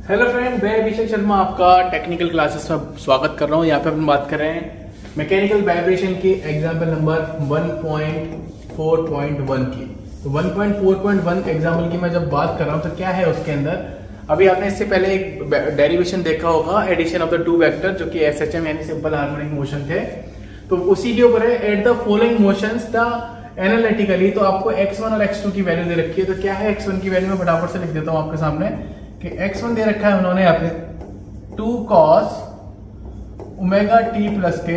Hello friend, मैं अभिषेक शर्मा आपका technical classes में स्वागत कर रहा हूँ। यहाँ पे अपन बात कर रहे हैं मैकेनिकल वाइब्रेशन की एग्जाम्पल नंबर 1.4.1 की। तो 1.4.1 एग्जाम्पल की मैं जब बात कर रहा हूँ तो क्या है उसके अंदर, अभी आपने इससे पहले एक डेरिवेशन देखा होगा, addition of the two vector, जो कि एसएचएम यानी सिंपल हार्मोनिक मोशन थे। तो उसी के ऊपर है at the following motions the analytically. तो आपको x1 और x2 की वैल्यू दे रखी है। तो क्या है x1 की वैल्यू, मैं फटाफट से लिख देता हूं आपके सामने कि x1 दे रखा है उन्होंने यहाँ पे 2 cos ओमेगा टी प्लस के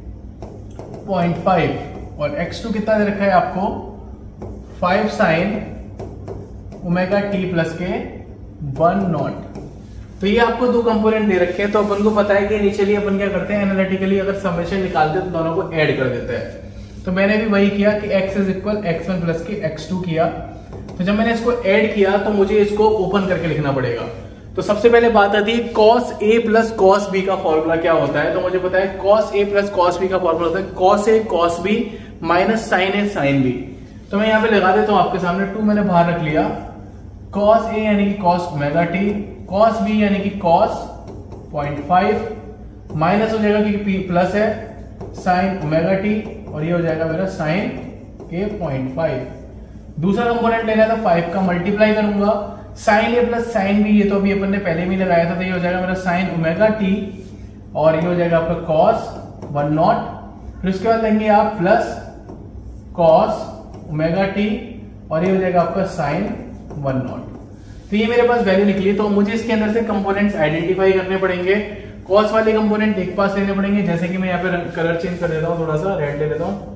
0.5 और x2 कितना दे रखा है आपको 5 sin ओमेगा टी प्लस के 1/0। तो ये आपको दो कंपोनेंट दे रखे हैं। तो अपन को पता है कि इनिशियली अपन क्या करते हैं, एनालिटिकली अगर समेशन निकालते हैं तो दोनों को ऐड कर देते हैं। तो मैंने भी वही किया कि x is equal x1 plus के x2 किया। तो जब मैंने इसको ऐड किया तो मुझे इसको ओपन करके लिखना पड़ेगा। तो सबसे पहले बात आती है cos a plus cos b का फॉर्मूला क्या होता है। तो मुझे पता है cos a plus cos b का फॉर्मूला होता है cos a cos b minus sin a sin b। तो मैं यहाँ पे लगा देता हूँ आपके सामने, 2 मैंने बाहर रख लिया, cos a यानी कि cos omega t, cos b यानी कि cos 0.5 माइनस हो जाएगा क्योंकि p प्लस है sin ओमेगा t और ये हो जाएगा मेरा sin के 0.5। दूसरा कंपोनेंट लेना था 5 का, मल्टीप्लाई करूंगा sin a plus sin b, ये तो अभी अपन ने पहले भी लगाया था। तो ये हो जाएगा मेरा sin ओमेगा t और ये हो जाएगा आपका cos 1/0। फिर उसके बाद लेंगे आप प्लस cos ओमेगा t और ये हो जाएगा आपका sin 1/0। तो ये मेरे पास वैल्यू निकली। तो मुझे इसके अंदर से कंपोनेंट्स आइडेंटिफाई करने पड़ेंगे। कॉस वाले कंपोनेंट एक पास लेने पड़ेंगे, जैसे कि मैं यहाँ पे कलर चेंज कर देता हूँ, थोड़ा सा रेड ले लेता हूँ।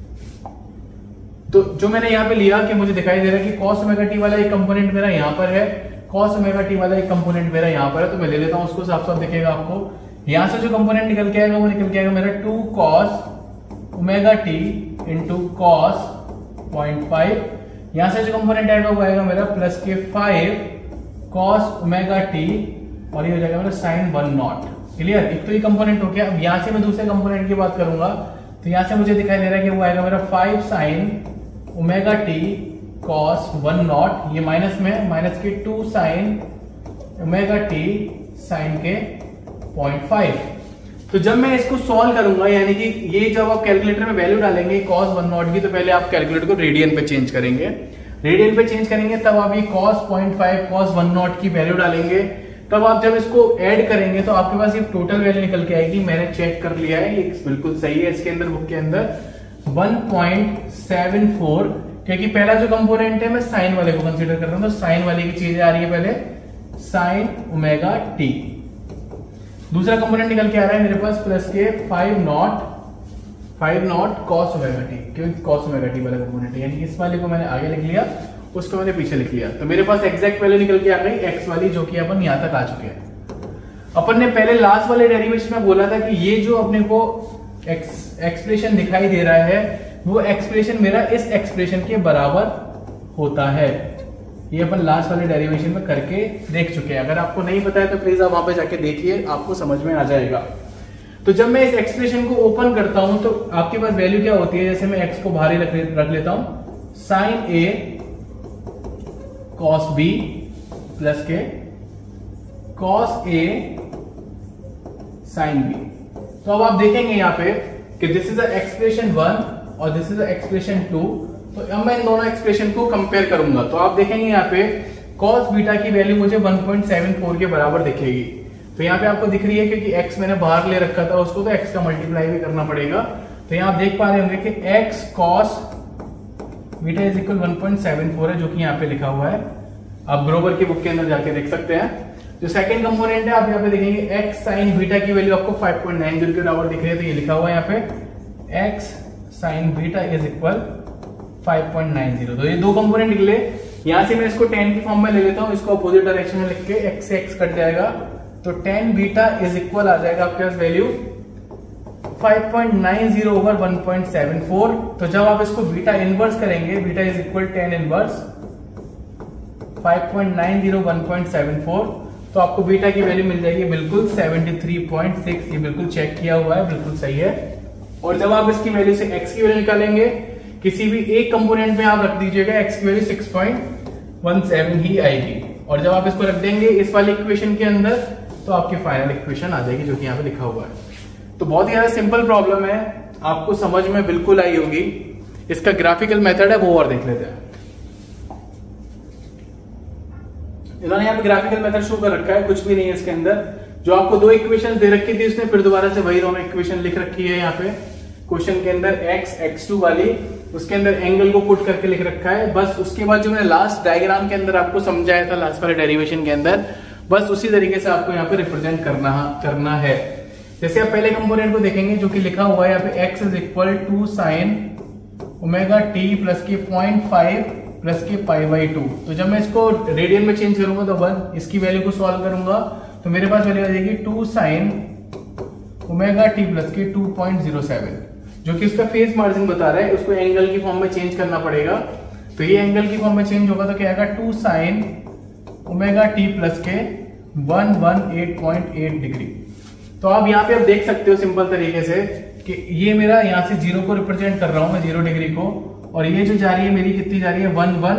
तो जो मैंने यहाँ पे लिया कि मुझे दिखाई दे रहा है कि cos ओमेगा टी वाला एक कंपोनेंट मेरा यहाँ पर है, cos ओमेगा टी वाला एक कंपोनेंट मेरा यहाँ पर है। तो मैं ले लेता हूँ उसको, साफ साफ दिखेगा आपको। यहाँ से जो कंपोनेंट निकल के आएगा वो निकल के आएगा मेरा 2 cos omega t into cos 0.5। यहाँ से जो कंपोनेंट आएगा वो आएगा मेरा प्लस के 5 cos ओमेगा टी और ये हो जाएगा मेरा sin 1/0। क्लियर, एक तो ये कंपोनेंट हो गया। अब यहाँ से मैं दूसरे कंपोनेंट की बात करूंगा तो यहाँ से मुझे दिखाई दे रहा है कि वो आएगा मेरा 5 sin ओमेगा टी cos 1/0, ये माइनस में, माइनस के 2 sin ओमेगा टी sin के 0.5। तो जब मैं इसको सॉल्व करूंगा, यानी कि ये जब आप कैलकुलेटर में वैल्यू डालेंगे cos 1/0 की, तो पहले आप कैलकुलेटर को रेडियन पे चेंज करेंगे। रेडियन पे चेंज करेंगे तब आप ये cos 0.5 cos 1/0 की वैल्यू डालेंगे। तब आप जब इसको ऐड करेंगे तो आपके पास ये टोटल वैल्यू निकल के आएगी। मैंने चेक कर लिया है, ये बिल्कुल सही है। इसके अंदर, बुक के अंदर 1.74, क्योंकि पहला जो कंपोनेंट है मैं साइन वाले को कंसीडर कर रहा हूं। तो साइन वाले की चीजें आ रही है पहले, साइन ओमेगा टी। दूसरा कंपोनेंट निकल के आ रहा है मेरे पास प्लस के 5 cos ओमेगा टी, क्योंकि cos ओमेगा टी वाला कंपोनेंट है, यानी कि इस वाले को मैंने आगे लिख लिया, उसको मैंने पीछे लिख लिया। तो मेरे पास एग्जैक्ट वैल्यू निकल के आ गई x वाली, जो कि अपन यहां तक आ चुके हैं। अपन ने पहले लास्ट वाले डेरिवेशन में बोला था कि ये जो अपने को एक्सप्रेशन दिखाई दे रहा है वो एक्सप्रेशन मेरा इस एक्सप्रेशन के बराबर होता है। ये अपन लास्ट वाले डेरिवेशन में करके देख चुके हैं। अगर आपको नहीं पता है तो प्लीज आप वहां पे जाके देखिए, आपको समझ में आ जाएगा। तो जब मैं इस एक्सप्रेशन को ओपन करता हूं तो आपके पास वैल्यू क्या होती है, जैसे मैं x को बाहर ही रख लेता हूं, sin a cos b plus के cos a sin b। तो अब आप देखेंगे यहाँ पे कि दिस इज एक्सप्रेशन 1 और दिस इज एक्सप्रेशन 2। तो अब मैं इन दोनों एक्सप्रेशन को कंपेयर करूंगा तो आप देखेंगे यहाँ पे cos बीटा की वैल्यू मुझे 1.74 के बराबर दिखेगी। तो यहाँ पे आपको दिख रही है क्योंकि x मैंने बाहर ले रखा था उसको, तो x का मल्टीप्लाई भी करना पड़ेगा। तो यहाँ आप देख पा रहे होंगे कि x cos beta is equal 1.74 है, जो कि यहाँ पे लिखा हुआ है। आप ग्रोवर की बुक के अंदर जाके देख सकते हैं। जो सेकंड कंपोनेंट है आप यहाँ पे देखेंगे x sin बीटा की वैल्यू आपको 5.90 के बराबर दिख रही है। तो ये लिखा हुआ है यहाँ पे x sin beta is equal 5.90। तो ये दो कंपोनेंट निकले। यहाँ से मैं इसको 10 की फॉर्म में ले लेता हूँ, इसको अपोजिट डायरेक्शन में लिख के x से x कट जाएगा। तो 10 बीटा इज इक्वल आ जाएगा आपके पास वैल्यू 5.90 ओवर 1.74। तो जब आप इसको बीटा इनवर्स करेंगे, बीटा इज इक्वल 10 इनवर्स 5.90 1.74, तो आपको बीटा की वैल्यू मिल जाएगी बिल्कुल 73.6। ये बिल्कुल चेक किया हुआ है, बिल्कुल सही है। और जब आप इसकी वैल्यू से x की वैल्यू निकालेंगे, किसी भी एक कंपोनेंट में आप रख दीजिएगा x की वैल्यू 6.17 ही आएगी। और जब आप इसको रख देंगे इस वाली इक्वेशन के अंदर तो आपकी फाइनल इक्वेशन आ जाएगी जो कि यहाँ पे लिखा हुआ है। तो बहुत ही ज्यादा सिंपल प्रॉब्लम है, आपको समझ में बिल्कुल आई होगी। इसका ग्राफिकल मेथड है वो और देख लेते हैं। इन्होंने यहाँ पे ग्राफिकल मेथड शो कर रखा है, कुछ भी नहीं है इसके अंदर। जो आपको दो इक्वेशन दे रखी थी उसने फिर दोबारा से वही दोनों इक्वेशन लिख रखी है यहाँ पे क्वेश्चन के अंदर, x x2 वाली, उसके अंदर एंगल को पुट करके लिख रखा है। बस उसके बाद जो मैंने लास्ट डायग्राम के अंदर आपको समझाया था लास्ट वाले डेरिवेशन के अंदर, बस उसी तरीके से आपको यहाँ पे रिप्रेजेंट करना है। जैसे आप पहले कंपोनेंट को देखेंगे जो कि लिखा हुआ है यहाँ पे x is equal to sine omega t plus के 0.5 प्लस के π/2। तो जब मैं इसको रेडियन में चेंज करूंगा तो 1, इसकी वैल्यू को सॉल्व करूंगा तो मेरे पास वैल्यू आ जाएगी 2 साइन ओमेगा टी प्लस के 2.07, जो कि उसका फेस मार्जिन बता रहा है। उसको एंगल की फॉर्म में चेंज करना पड़ेगा। तो ये एंगल की फॉर्म में चेंज होगा तो क्या आएगा 2 साइन ओमेगा टी प्लस के 118.8 डिग्री। तो आप यहाँ पे आप देख सकते हो सिंपल तरीके से कि ये मेरा यहाँ से 0 को रिप्रेजेंट कर रहा हूं मैं, 0 डिग्री को, और ये जो जा रही है मेरी कितनी जा रही है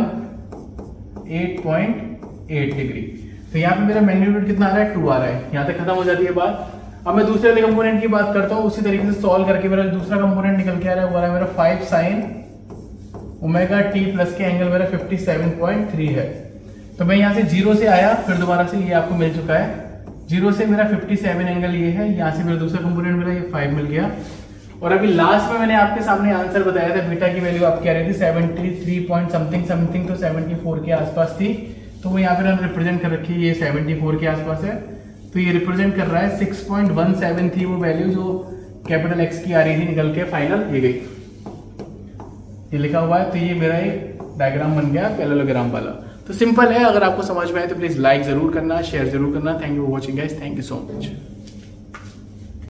118.8 डिग्री। तो यहाँ पे मेरा मैग्नीट्यूड कितना आ रहा है 2 आ रहा है। यहाँ तक खत्म हो जाती है बात। अब मैं दूसरे वाले कंपोनेंट की बात करता हूँ, उसी तरीके से सॉल्व करके मेरा दूसरा कंपोनेंट निकल के आ रहा है, वो आ रहा है मेरा 5 साइन ओमेगा टी प्लस के एंगल मेरा 57.3 है। तो मैं यहाँ से 0 से आया, फिर दोबारा से ये आपको मिल चुका है। 0 से मेरा 57 एंगल ये है, यहाँ से मेरा दूसरा कंपोनेंट मेरा ये 5 मिल गया। और अभी लास्ट में मैंने आपके सामने आंसर बताया था, बीटा की वैल्यू आपकी आ रही थी 73 पॉइंट समथिंग, तो 74 के आसपास थी। तो वो यहाँ पे रिप्रेजेंट कर रखी है, ये 74 के आसपास है। तो ये रिप्रेजेंट कर रहा है 6.17 थी वो वैल्यू जो कैपिटल एक्स की आ रही थी निकल के, फाइनल ये गई, ये लिखा हुआ है। तो ये मेरा एक डायग्राम बन गया पैरेललोग्राम वाला। तो सिंपल है, अगर आपको समझ में आए तो प्लीज लाइक जरूर करना, शेयर जरूर करना। Thank you for watching guys, thank you so much.